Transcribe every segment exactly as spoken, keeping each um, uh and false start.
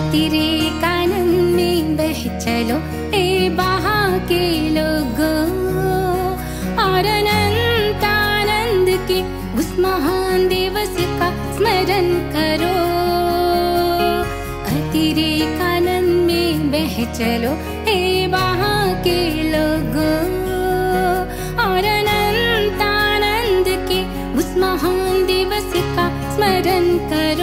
अतिरेकानंद में बह चलो ए वहाँ के लोगों, और अनंतानंद के उस महान दिवस का स्मरण करो। अतिरेकानंद में बह चलो ए वहाँ के लोगों, और अनंतानंद के उस महान दिवस का स्मरण करो।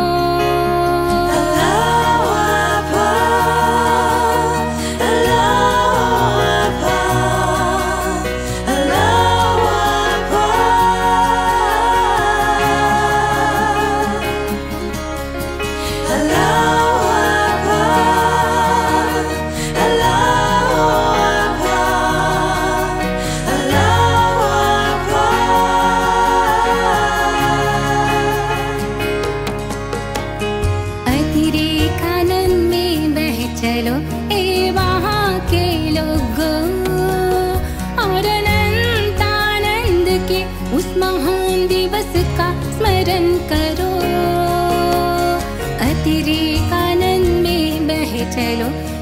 चलो ए वहाँ के लोगों, और अनंतानंद के उस महान दिवस का स्मरण करो। अतिरेकानंद में बह चलो